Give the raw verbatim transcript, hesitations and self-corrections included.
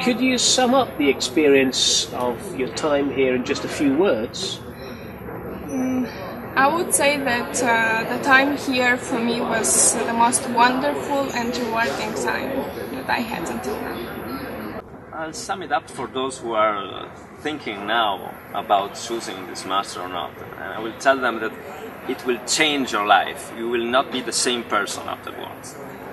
Could you sum up the experience of your time here in just a few words? Mm, I would say that uh, the time here for me was the most wonderful and rewarding time that I had until now. I'll sum it up for those who are thinking now about choosing this master or not. And I will tell them that it will change your life. You will not be the same person afterwards.